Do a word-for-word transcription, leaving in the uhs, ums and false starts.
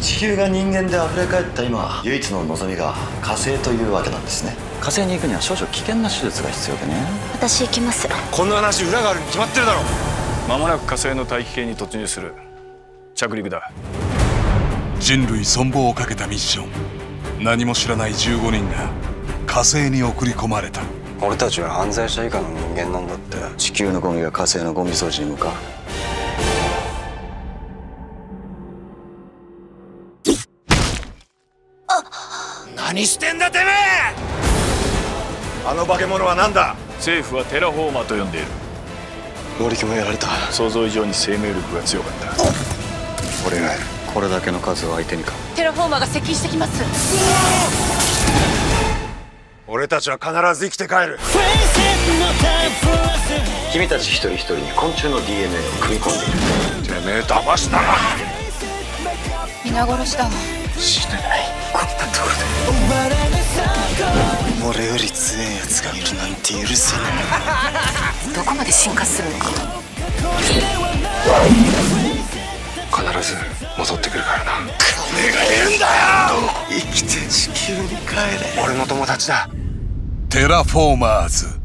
地球が人間で溢れ返った今、唯一の望みが火星というわけなんですね。火星に行くには少々危険な手術が必要でね。 私行きます。 こんな話裏があるに決まってるだろ。 間もなく火星の大気圏に突入する。着陸だ。 人類存亡をかけたミッション。何も知らないじゅうごにんが火星に送り込まれた。 俺たちは犯罪者以下の人間なんだって。 地球のゴミが火星のゴミ掃除に向かう。 何してんだてめえ！あの化け物は何だ？ 政府はテラフォーマーと呼んでいる。 乗り気もやられた。 想像以上に生命力が強かった。 俺がいる。これだけの数を相手にか。 テラフォーマーが接近してきます。 俺たちは必ず生きて帰る。 君たち一人一人に昆虫の ディーエヌエー を組み込んでいる。 てめえ騙したな。 皆殺しだわ。 死ねない。こんなところで俺より強いやつがいるなんて許せない。 どこまで進化するのか。 必ず戻ってくるからな。 金がいるんだよ。生きて地球に帰れ。 俺の友達だ。 テラフォーマーズ。